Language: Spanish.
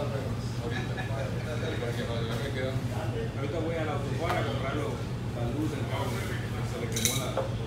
Ahorita voy a la autobús a comprar la luz del carro, se le quemó la...